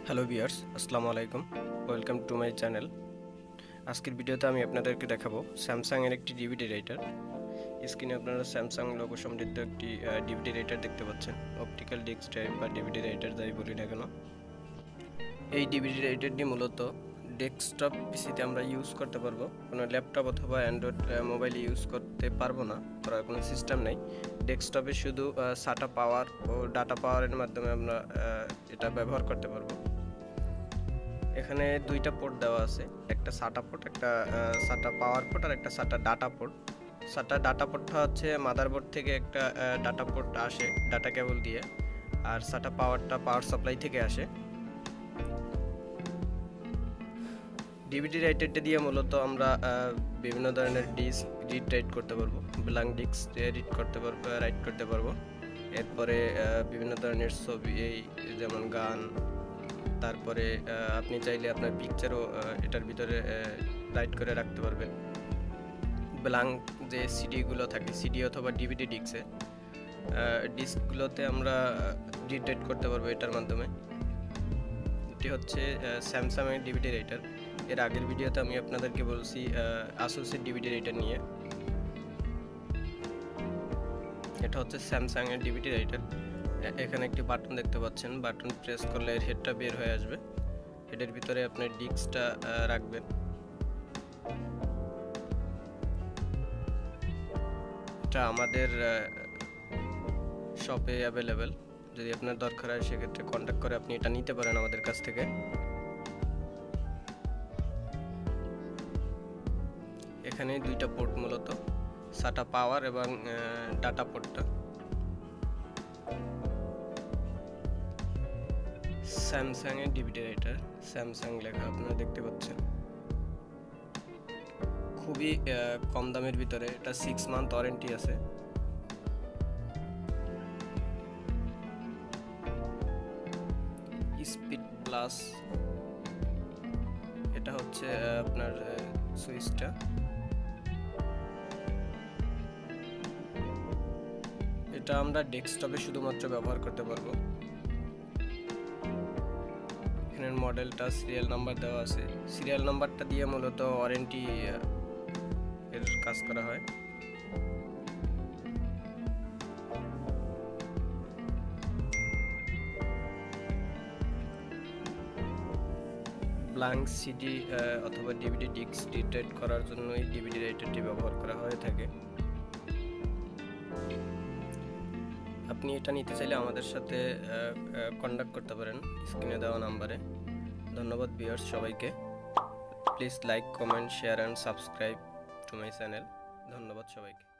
Hello viewers, আসসালামু আলাইকুম। Welcome to my channel. আজকের ভিডিওতে আমি আপনাদেরকে দেখাবো স্যামসাং এর একটি ডিভিডি রাইটার। স্ক্রিনে আপনারা স্যামসাং লোগো সমৃদ্ধ একটি ডিভিডি রাইটার দেখতে পাচ্ছেন। অপটিক্যাল ডিস্ক ড্রাইভ বা ডিভিডি রাইটার যাই বলি না কেন, এই ডিভিডি রাইটারটি মূলত ডেস্কটপ পিসিতে আমরা ইউজ করতে পারবো। কোনো ল্যাপটপ অথবা অ্যান্ড্রয়েড মোবাইলে ইউজ করতে পারবো না, করার কোনো সিস্টেম নেই। ডেস্কটপে শুধু সাটা পাওয়ার ও ডাটা পাওয়ারের মাধ্যমে আমরা এটা ব্যবহার করতে পারবো। এখানে দুইটা পোর্ট দেওয়া আছে, একটা সাটা পোর্ট, একটা সাটা পাওয়ার পোর্ট আর একটা SATA data port. SATA data পোর্টটা হচ্ছে মাদারবোর্ড থেকে একটা ডাটা পোর্ট আসে ডাটা কেবল দিয়ে, আর সাটা পাওয়ারটা পাওয়ার সাপ্লাই থেকে আসে। ডিভিডি রাইটারটা দিয়ে মূলত আমরা বিভিন্ন ধরনের ডিস্ক রিড রাইট করতে পারবো, ব্ল্যাঙ্ক ডিস্ক রিড করতে পারবো, রাইট করতে পারবো। এরপরে বিভিন্ন ধরনের ছবি, যেমন গান, তারপরে আপনি চাইলে আপনার পিকচারও এটার ভিতরে রাইট করে রাখতে পারবেন। ব্ল্যাঙ্ক যে সিডিগুলো থাকে, সিডি অথবা ডিভিডি ডিস্কগুলোতে আমরা রিড রাইট করতে পারবো এটার মাধ্যমে। এটি হচ্ছে স্যামসাংয়ের ডিভিডি রাইটার। এর আগের ভিডিওতে আমি আপনাদেরকে বলছি আসুসের ডিভিডি রাইটার নিয়ে। এটা হচ্ছে স্যামসাংয়ের ডিভিডি রাইটার। এখানে একটি বাটন দেখতে পাচ্ছেন, বাটন প্রেস করলে এর হেডটা বের হয়ে আসবে। হেডের ভিতরে আপনি ডিস্কটা রাখবেন। এটা আমাদের শপে অ্যাভেলেবেল, যদি আপনার দরকার হয় সেক্ষেত্রে কন্ট্যাক্ট করে আপনি এটা নিতে পারেন আমাদের কাছ থেকে। এখানে দুইটা পোর্ট, মূলত সাটা পাওয়ার এবং ডাটা পোর্টটা। স্যামসাং এর ডিভিডি রাইটার, স্যামসাং লেখা আপনারা দেখতে পাচ্ছেন। খুবই কম দামের ভিতরে, এটা 6 মান্থ ওয়ারেন্টি আছে। স্পিড প্লাস, এটা হচ্ছে আপনার সুইচটা। এটা আমরা ডেস্কটপে শুধুমাত্র ব্যবহার করতে পারবো। এখানের মডেলটা, সিরিয়াল নাম্বার দেওয়া আছে। সিরিয়াল নাম্বারটা দিয়ে মূলত ওয়ারেন্টি এর কাজ করা হয়। ব্ল্যাঙ্ক সিডি অথবা ডিভিডি ডিস্ক রিড রাইট করার জন্য এই ডিভিডি রাইটারটি ব্যবহার করা হয়ে থাকে। আপনি এটা নিতে চাইলে আমাদের সাথে কন্ট্যাক্ট করতে পারেন স্ক্রিনে দেওয়া নাম্বারে। ধন্যবাদ ভিউয়ার্স সবাইকে। Please like, comment, share and subscribe to my channel. ধন্যবাদ সবাইকে।